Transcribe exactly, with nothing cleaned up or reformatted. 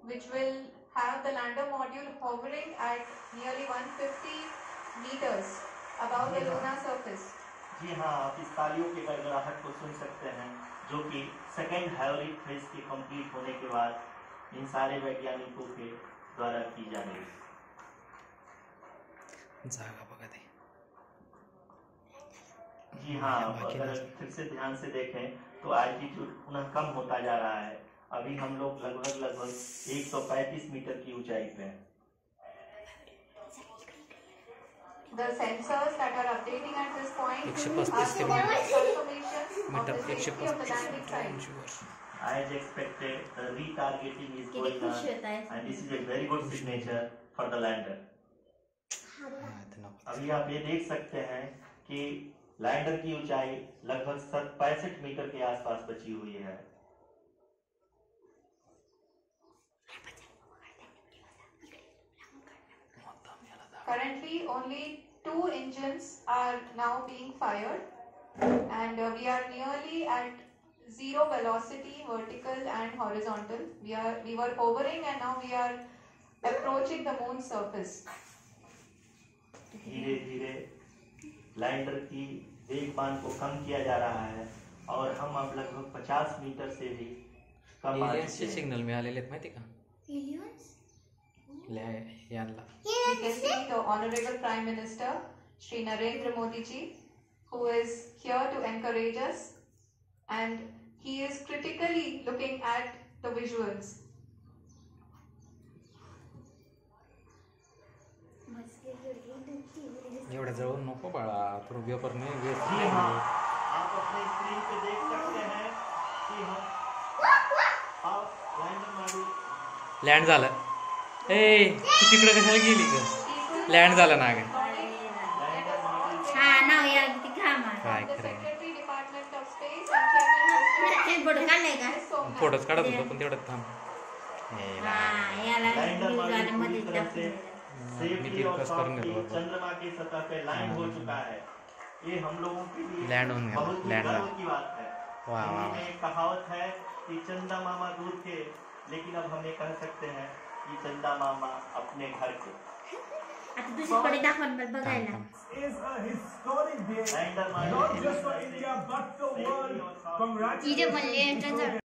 which will have the lander module hovering at nearly one hundred fifty meters above the lunar surface. जी हाँ, आप इस तालियों के गड़गड़ाहट को सुन सकते हैं, जो कि सेकेंड हाइब्रिड फेज के कंप्लीट होने के बाद इन सारे वैज्ञानिकों के द्वारा की जा रही है। जागा बघा दे। जी हाँ, अगर फिर से ध्यान से देखें तो एल्टीट्यूड पुनः कम होता जा रहा है। अभी हम लोग लगभग लगभग एक सौ पैंतीस मीटर की ऊंचाई पे हैं। The sensors that are updating at this point एक सौ are पच्चीस के showing बाद confirmation of the मीटर एक सौ safety of the landing site. पच्चीस As expected, the retargeting is going on, and this is a very good signature for the lander. अभी आप ये देख सकते हैं कि लैंडर की ऊंचाई लगभग पैंसठ मीटर के आसपास बची हुई है। Currently, only two engines are now being fired, and uh, we are nearly at zero velocity, vertical and horizontal. We are we were hovering, and now we are approaching the moon's surface. धीरे धीरे lander की वेगमान को कम किया जा रहा है और हम अब लगभग पचास मीटर से भी कम आ चुके हैं। सिग्नल मिळालेले आहेत माहिती का? ले यांना We can see the Honorable Prime Minister Shri Narendra Modi ji, who is here to encourage us, and he is critically looking at the visuals. एवढ्या जवळ नको बाळा, तर वेपर नाही वेळ जी हाँ, आप अपने स्क्रीन पे देख सकते हैं कि हम आप लैंडर मॉड्यूल लँड झालं। ए तू तिकडे कशाला गेली ग? लँड झालं ना ग? From काय the खरं Secretary Department of Space and Chairman of फोटोच काढत होतो पण तेवढं थांब। लैंडर मॉड्यूल पूरी तरह से सेफ्टी मिट्टी और कस सॉफ्ट करने दो। चंद्रमा की सतह पे लैंड हो चुका है। ये हम लोगों के लिए लैंड होने बहुत ही लैंड गर्व की बात है। वाह वाह हिंदी में एक कहावत है कि चंदा मामा दूर थे, लेकिन अब हम ये कह सकते हैं कि चंदा मामा अपने घर के। आता दुसरीकडे दाखवून बघ बघायला is a historic day lander not just for India but the world. तिथे म्हणले Congratulations.